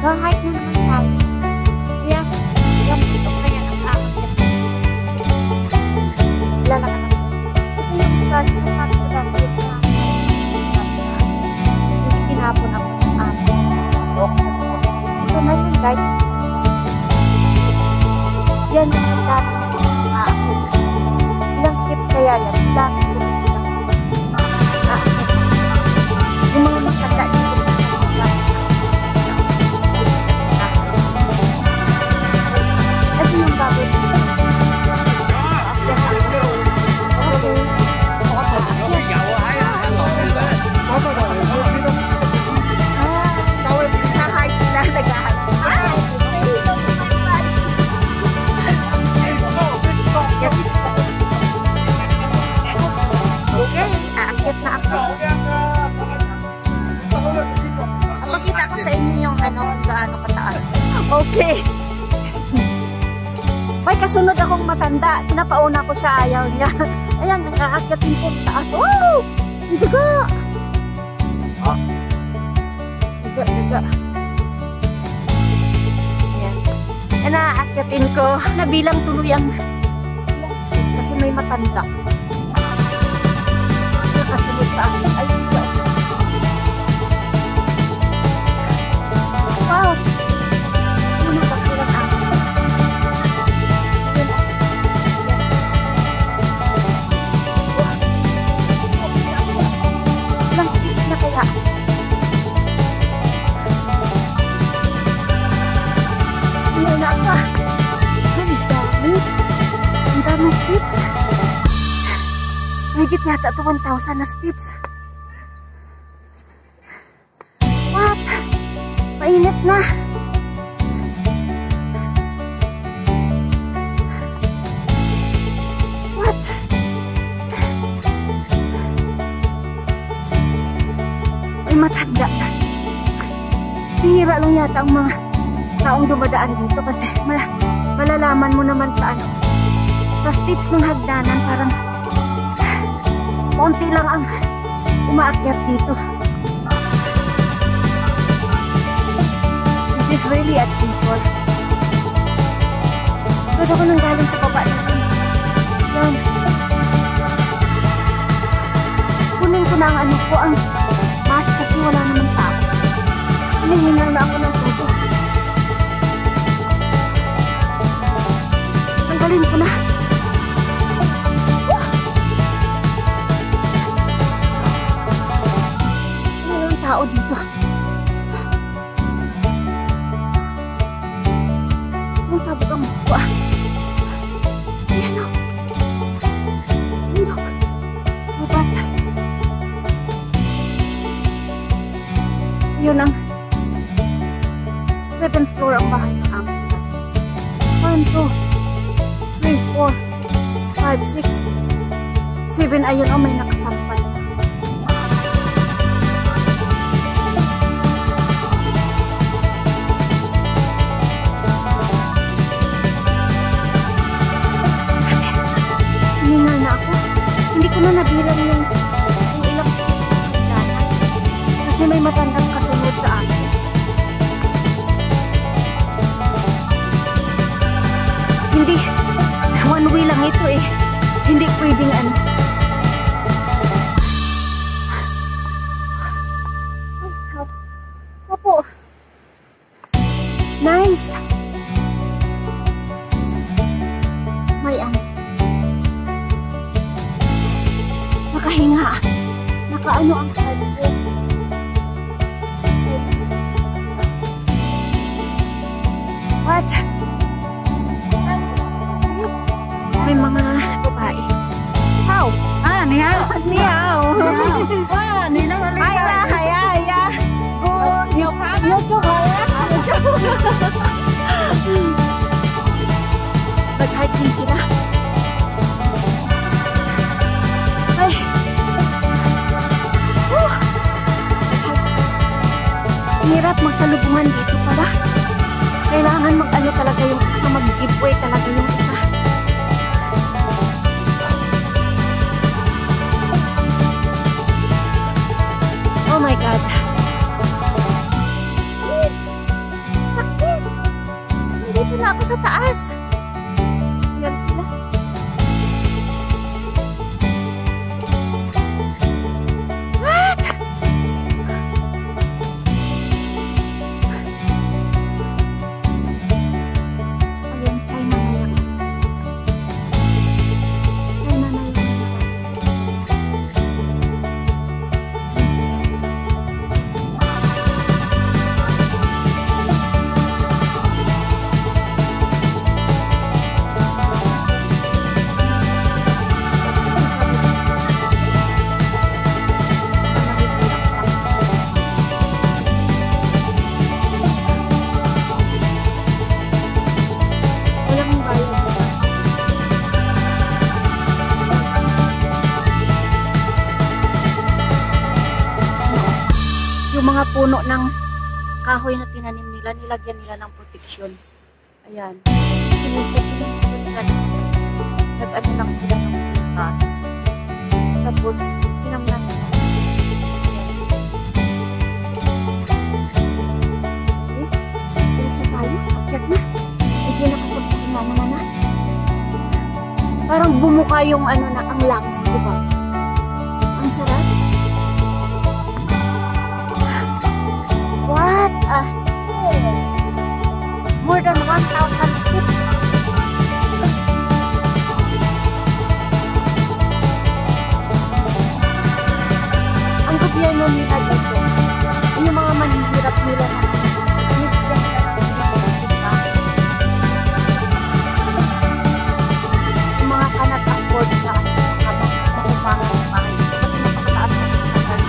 Mag-hike na naman tayo. Kaya, yung dito kaya nag-aakyat. Lalaka naman. Ito yung start ko sa akin dati sa hindi tinapon ako ng amin. So, ngayon guys, yan yung dati ng aakyat. Ilang steps kaya yan? Ilang steps. Yung mga magkanda dito. Ito yung gagawin. Nahay sila nagahan. Okay, aakyat na ako. Pakita ko sa inyo yung ano, gaano kataas. Okay. May kasunod akong matanda. Pinapauna ko siya, ayaw niya. Ayan, nag-aakyatin po sa taas. Wow! Ang daga! Daga. Ayan. Ayan, naaakyatin ko. Nabilang tuloy ang kasi may matanda. Nakasunod sa akin. Ay, wow! Ano ba kulang ako? Ilang steps na kaya? Ano na ako? Ang daming steps. Higit yata ito 1,000 na steps. What? Mainit na. What? Ay, matanda. Bihira lang yata ang mga taong dumadaan dito kasi malalaman mo naman sa ano, sa steps ng hagdanan parang konti lang ang umaakyat dito. This is really adventure. Pwede ko nang galing sa baba natin. Yan. Kunin ko na ang ano ko, ang mask kasi wala naman tao. Hinihingal na ako ng tuto. Tanggalin ko na. Walang tao dito. Sumasabog ang mukha. Ayan o. Look. Mabat. Yun ang 7th floor ang bahay ng amin. 1, 2, 3, 4, 5, 6, 7. Ayun o, may nakasampay. Hiningal na ako. Hindi ko na nabilang yung ilang steps na hagdanan. Kasi may matandang kasunod sa akin. Hindi, one way lang ito eh. Hindi pwedeng ano. Opo. Nice. May ano. Nakahinga. Nakaano ang head ko. What? May mga babae. How? Ah, ni hao. Ni hao. Wow, ni lang ulit. Haya. Good. YouTube haya. Nag-hiking sila. Ay. Hirap magsalubungan dito pala. Kailangan mag-ano talaga yung isa, mag-giveaway talaga yung isa. Oh my God. Yes. na ako sa taas. Ayan sila. What? Ayun, China na yan. China na yan. Walang bayad. Yung mga puno ng kahoy na tinanim nila, nilagyan nila ng proteksyon. Ayan. Sinunod nila. Nag-ano lang sila ng butas. Tapos, tinamnan nila. Okay. Diretso tayo. Akyat na. Medyo nakapagpahinga naman na. Parang bumuka yung ano na, ang lungs, diba? Ang sarap. What? More than 1,000 steps. Ang gobyerno nila dito, yung mga manhihirap nila na binibigyan nila ng discount. Yung mga cannot afford sa makupangan ng bahay. Kasi napakataas na discount.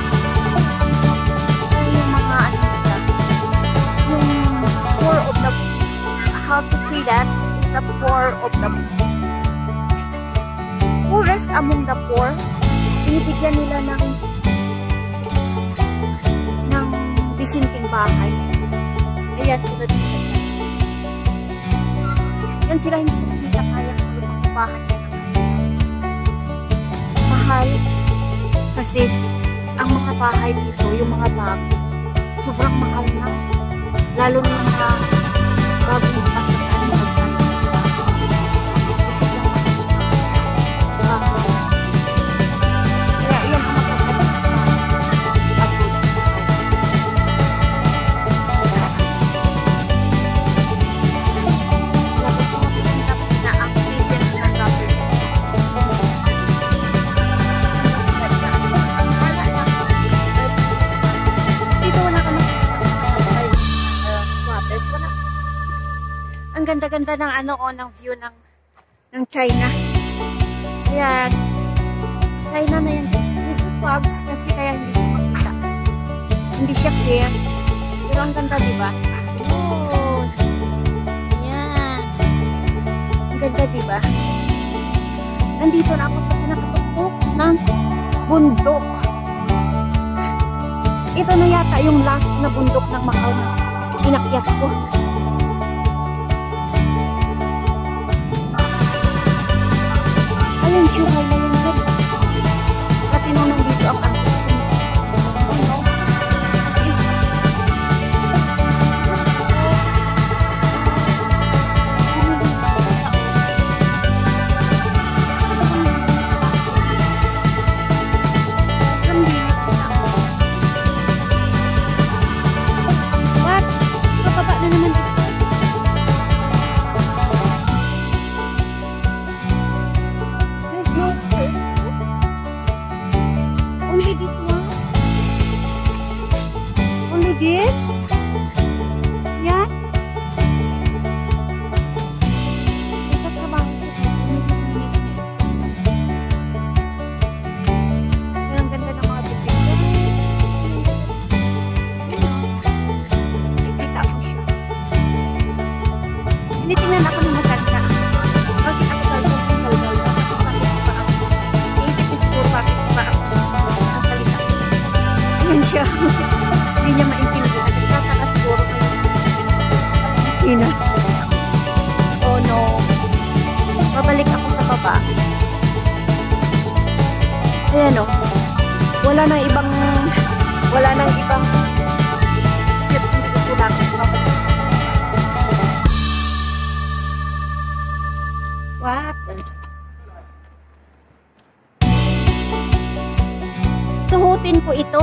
Yung mga ano nila, yung poor of the, how to say that, the poor of the poorest among the poor, binibigyan nila ng disinting bahay. Ayan, tulad nila. Yan sila, hindi ko nila kaya kung bahay nila. Mahal. Kasi, ang mga bahay dito, yung mga bago, sobrang mahal na. Lalo na yung mga bagong pasakan, mga bagong sobrang mahal. Kaya, yan ang ang ganda-ganda ng ano ng view ng China. Ayan. China na yan. May fogs kasi kaya hindi ko makita. Hindi siya clear. Pero ang ganda, diba? Oh. Ayan. Ang ganda, diba? Nandito na ako sa pinakatuktok ng bundok. Ito na yata yung last na bundok ng Macau na inakyat ko. Ayun, syukay na yun doon. Pati nung nandito ang angkot ko. Oh no. This is... What? Kapaba na naman dito. Only this one? Only this? Yeah? Nagtatrabaho siya dito. Nag-finish niya. Pero ang ganda ng mga bibig. Nakikita ko siya. Tinitingnan ako ng maganda. Bakit ako galgal-galgal? Tapos bakit pa ako? Naisip ko siguro bakit pa ako nasalita. Ayan siya. Hindi niya maintindihan. Nagtataka siguro kayo. Ina. Oh no. Babalik ako sa baba. Ayan o. Wala nang ibang sip. Hindi ko lang. Babalik. What? Suhutin ko ito.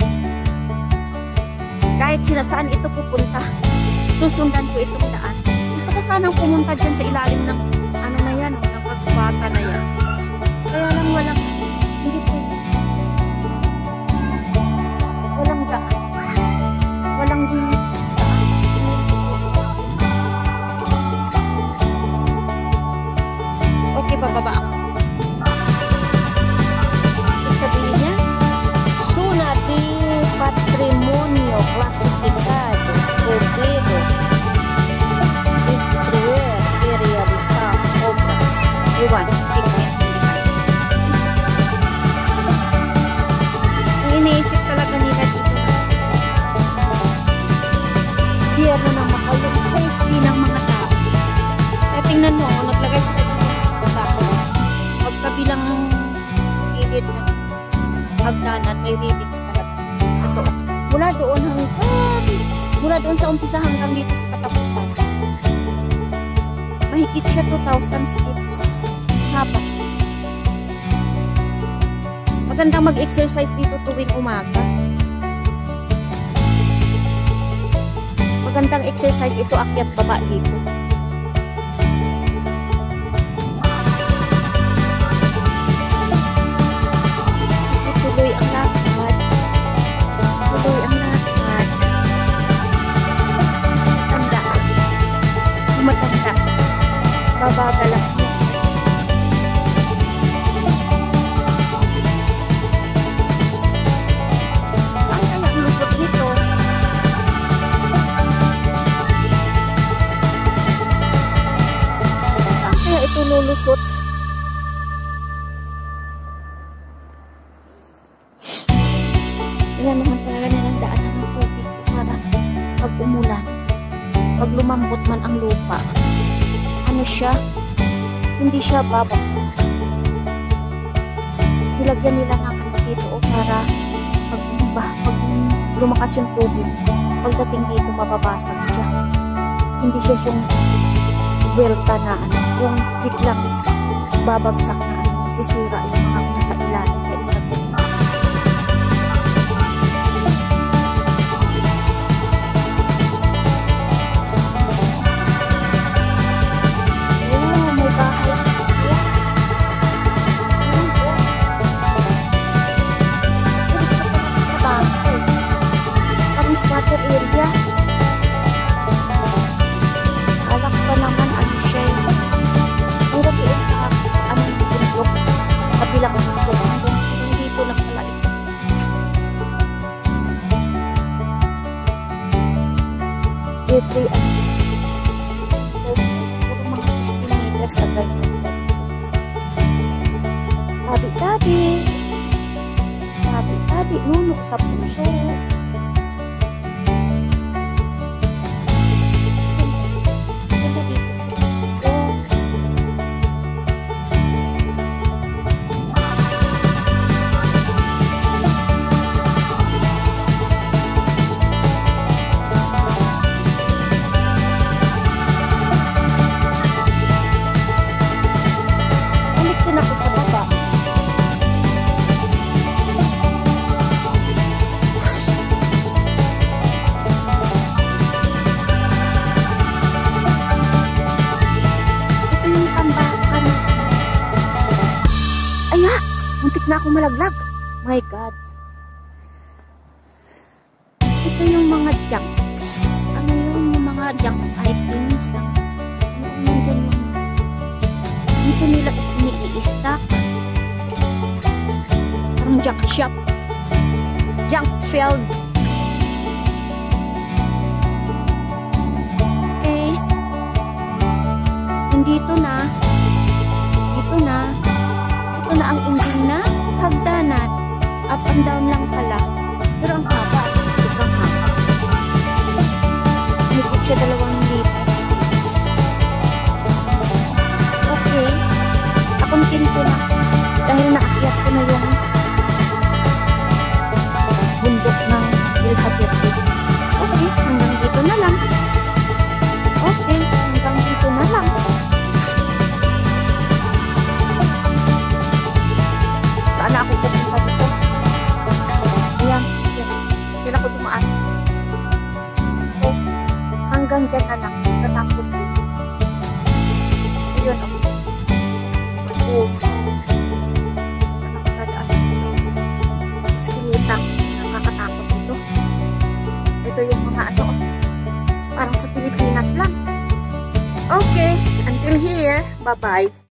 Kahit saan ito pupunta, susundan ko itong daan. Gusto ko sanang pumunta dyan sa ilalim ng ano na yan, ng pagbata na yan. Kaya lang walang, hindi pwede. Walang daan. Walang daan. Okay, bababa ako. Sabihin niya, Zona de Patrimonio Clasificado Prohibido Destruir y Realizar Obras. Iwan, iniisip talaga nila dito. Biyerno ng Macau, yung safety ng mga tao. Kaya tingnan mo, naglagay sila dito. Tapos, pagkabilang gilid ng hagdanan, may railings talaga. Ito, mula doon sa umpisa hanggang dito sa katapusan. Mahigit siya 2,000 steps. Haba. Magandang mag-exercise dito tuwing umaga. Magandang exercise ito, akyat baba dito. Tuloy ang lakad. Tuloy ang lakad. Tandaan. Matanda. Babagal lang. Saan kaya ang lusot nito? Saan kaya ito lulusot? Inanuhan talaga nilang daanan ng tubig para pag umulan, pag lumambot man ang lupa, ano siya, hindi siya babagsak. Nilagyan nila nga dito para pag lumakas yung tubig, pagdating dito mababasag siya. Hindi siya yung welta na ano, yung biglang babagsak na ano, masisira yung mga nasa ilalim. Water area. Alak pa naman ano siya yung hirap yun sa anong bundok, kabilang bundok hanggang dito lang pala ito. Every puro mga 16 meters agad tabi nunok sa puso. Muntik na akong malaglag. My God. Ito yung mga junks. Ano yung mga junk items na ano nandyan yung dito nila ini-i-stack. Parang junk shop. Junk field. Okay. Dito na. Ito na ang engine na hagdanan. Up and down lang pala. Pero ang haba. Sobrang haba. Higit siya 2 meters. Okay. Akuntin ko na. Dahil naakyat ko na yung bundok ng hanggang dyan na lang. Katapos dito. Ayun o. Oh. Saan ako dadaan dito? Iskinitang. Nakakatakot ito. Ito yung mga ano. Parang sa Pilipinas lang. Okay. Until here. Bye-bye.